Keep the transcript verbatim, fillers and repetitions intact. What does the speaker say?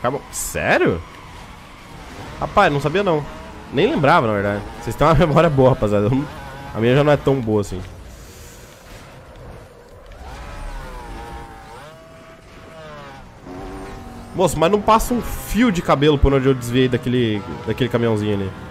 Acabam... Sério? Rapaz, não sabia não. Nem lembrava, na verdade. Vocês têm uma memória boa, rapaziada. A minha já não é tão boa assim. Moço, mas não passa um fio de cabelo por onde eu desviei daquele, daquele caminhãozinho ali.